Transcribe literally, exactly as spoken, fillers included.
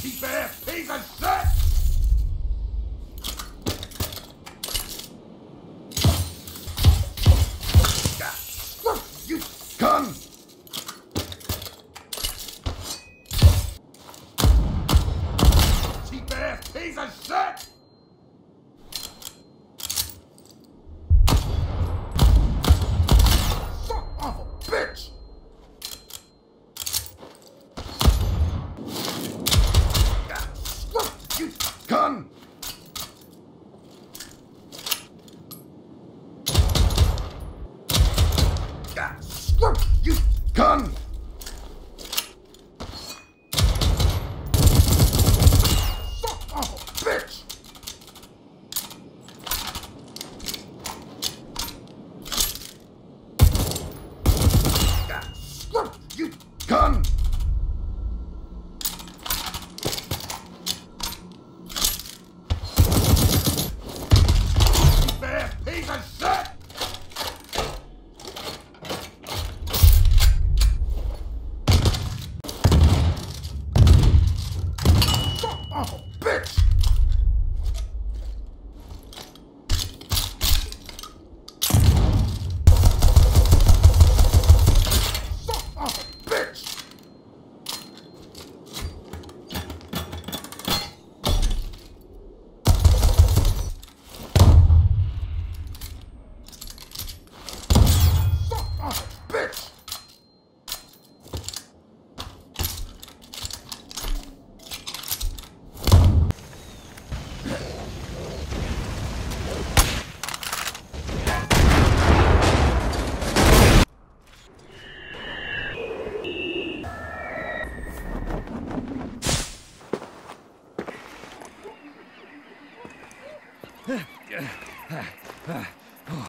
Cheap ass piece of shit! You gun! Cheap ass piece of shit! Son of a bitch! You gun! You gun! Son of a bitch! You gun! You bad piece of shit! Oh, bitch! Son of a bitch! Son of a bitch!